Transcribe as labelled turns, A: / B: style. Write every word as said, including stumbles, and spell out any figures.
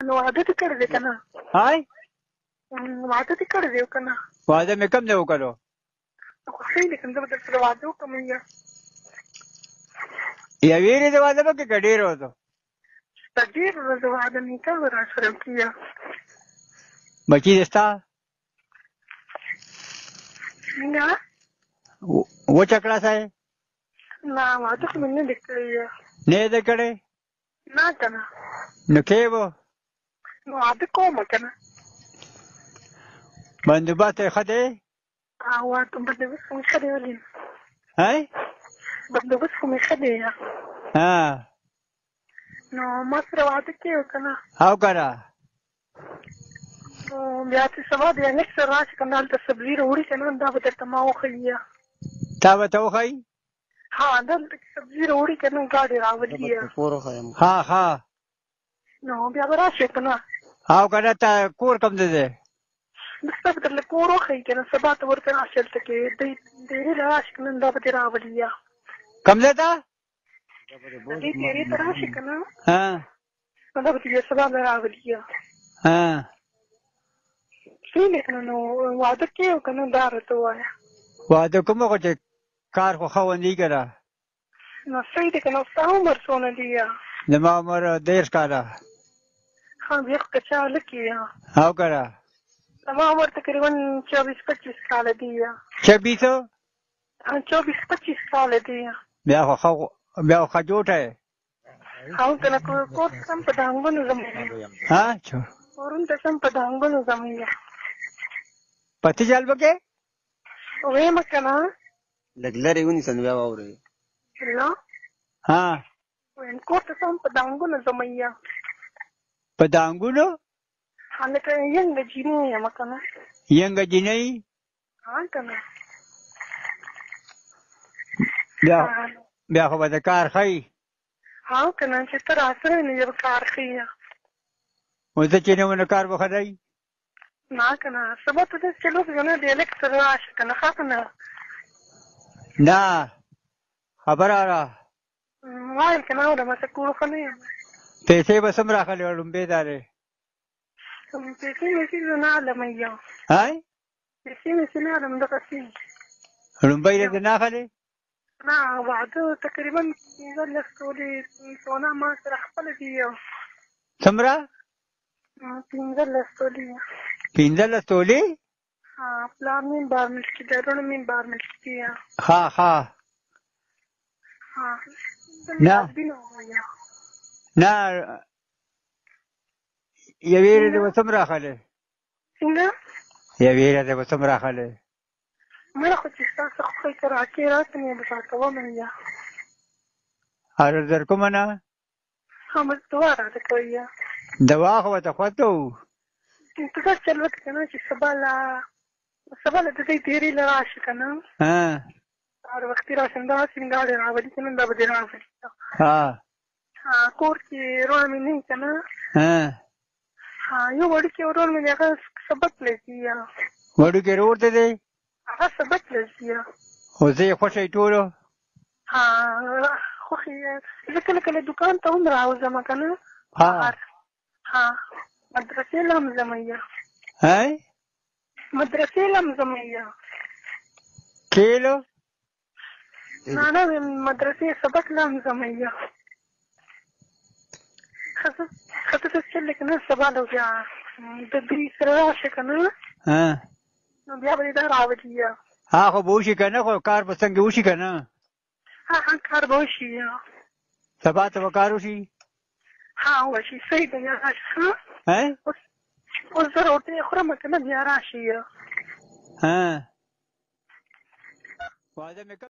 A: نو واده دې کړی دی که نه؟
B: هاي
A: واده دې کړی دی که نه؟
B: واده مې کم دی وکړو.
A: خوښوي دی که نه؟ زه به درسره واده وکړم یا
B: یوې ورځې واده به کې که ډېر ورځو؟
A: د ډېر ورځو واده نیکه به راسره وکړي یا
B: بچي دې ستا
A: نه
B: وچه کړه یې؟
A: نه واده خو مې نه دی کړی یا
B: نه یې دی کړی؟
A: نه که نه
B: نو کې به
A: نو واده کوم که نه.
B: بندوبست یې ښه دی؟
A: او واده بندوبست خو مې ښه دی. ولې
B: هاي
A: بندوبست خو مې ښه دی یا
B: ها
A: نو ما سره واده کوې که نه؟
B: او که نه
A: نو بیا چې سبا د انګلیس سره راشي که نه هلته سبزي راوړي که نه دا به درته ما وښیي یا
B: تا به ته وښایي؟
A: ها دلته کې سبزي راوړي که نه ګاډي راولي یا
B: ها ها
A: نو بیا به راشي که نه.
B: او که نه تا کور کوم ځای دی؟
A: دسته به درله کور وښیي که نه سبا ته ورته راشي هلته کې ډېرې له راشي که نه دا به دې راولي یا
B: کوم ځای ته؟
A: دې ډېرې ته راشي که نه
B: ها
A: نو دا به دې بیا سبا به راولي یا
B: ها
A: څه که نه. نو واده کوې که نه دا راته ووایه.
B: واده کوم خو چې کار خو ښه ونډي که نه.
A: نو صحیح دی که نه. ستا عمر څونه دی یا؟
B: زما عمر دېرش کاله.
A: ها بیا خو که چا هلک یې یا
B: او که نه
A: زما عمر تقریبا چوبیس پچیس کاله دی یا
B: چوبیسو
A: چوبیس پچیس کاله دی یا
B: بیا خو ښه بیا خو ښه جوټه یې.
A: او که نه کور ته سم په ډانګونو ځم
B: ها
A: کورونو ته سم په ډانګونو ځم یا
B: پتي جال پکې
A: ویم که نه
C: لږ لرې ونیسه نو بیا واورئ.
A: نه
B: ها
A: ویم کور ته سم په ډانګونو ځم یا
B: په دانګونو
A: هلکه ینګه جینۍ یم که نه
B: ینګه جینۍ
A: ها که نه
B: بیا بیا خو به د کار ښایي.
A: ها که نه چې ته راسره نو یو کار ښي یا
B: اوس زه چې نه وم نو کار به ښه دی؟
A: نه که نه سبا ته داسې چلو که نه د هلک سره راشه که نه ښه که نه
B: نه خبره ده
A: وایم که نه اورم زه کور ښه نه یم.
B: پیسې به څومره اخلې لومبۍ دا دی؟
A: پیسې مېسې زه نه اخلم یا
B: هاي
A: پیسې مېسې نه اخلم دغسې
B: لومبۍ دې نه اخلې؟
A: نه واده تقریبا پنځلس تولې سونا ما سره خپله دي یا
B: څومره؟
A: پنځلس تولې
B: پنځلس تولې؟
A: ها پلار مې بار ملکي دی وروڼه مې بار ملکي دي یا
B: ها ها
A: ها
B: نه نه یوې ورځې به څومره اخلې؟
A: څنګه؟
B: یوې ورځې به څومره اخلې؟
A: مړه خو چې ستا څه خوښوي که راکې راته نو به راکوم یا
B: عرض در کومه نه؟
A: ها بس دعا راته کوي یا
B: دوا خو ورته خوښ وو.
A: ته داسې چل وکړه که نه چې سبا له سبا له د دې تېرې له راشي که نه هر وختي راشي نو داسې مې ګاډی راولي که نه دا به دې راولي
B: ها
A: ها کور کې وروڼه مې نه وي که نه ها یو وړوکی ورور مې دی هغه سبق لځي یا
B: وړوکی ورور ته دی
A: هغه سبق لځي یا
B: خو زه یې خوښی ټولو
A: ها خوښې زه کله کله دوکان ته هم راوځم که نه
B: ها
A: ها مدرسې له هم ځم یا
B: هاي
A: مدرسې له هم ځم یا
B: کیلو
A: نه نه مدرسې سبق له هم ځم یا ښه ته داسې چل دی که نه سبا له بیا د دوی سره راشي که نه نو بیا به دې دا راولي یا
B: ها خو به وشي که نه خو کار به څنګه وشي که نه
A: ها ها کار به وشي یا
B: سبا ته به کار وشي
A: ها وشي صحیح ده یا راشي
B: اوس
A: زه روټۍ خورم که نه بیا راشي یا
B: ها واده مې